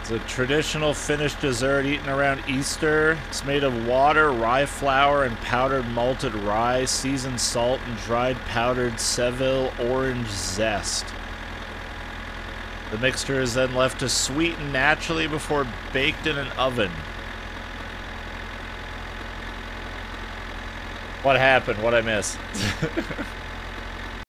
It's a traditional Finnish dessert eaten around Easter. It's made of water, rye flour, and powdered malted rye, seasoned salt, and dried powdered Seville orange zest. The mixture is then left to sweeten naturally before baked in an oven. What happened? What'd I miss?